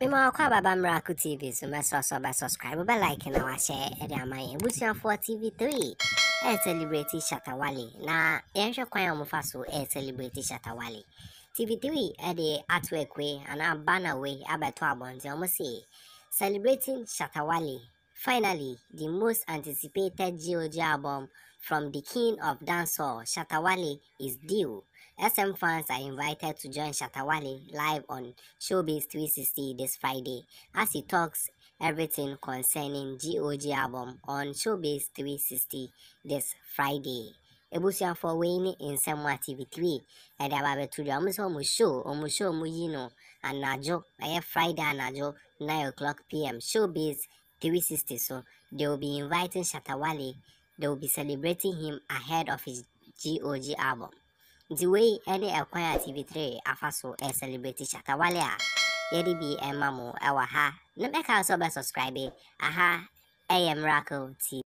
Mima kwa baba Miracle TV so me subscribe be like na wa share e dey amay ebusia for TV3 celebrate Shatta Wale na yenhwe kwan amufa so celebrate Shatta Wale TV3 e dey artwork we and banner we abeto abonte omo say celebrating Shatta Wale. Finally, the most anticipated GOG album from the king of dancehall, Shatta Wale, is due. SM fans are invited to join Shatta Wale live on Showbiz 360 this Friday as he talks everything concerning GOG album on Showbiz 360 this Friday. Ebusia for Wayne in Semwa TV3 and about to the omu show yino and najo Friday najo 9 o'clock p.m. Showbiz 360, so they will be inviting Shatta Wale. They will be celebrating him ahead of his GOG album. The way any acquire TV3 afaso celebrating Shatta Wale yedi bi emamo ewa ha. No make also be subscribe aha Miracle TV.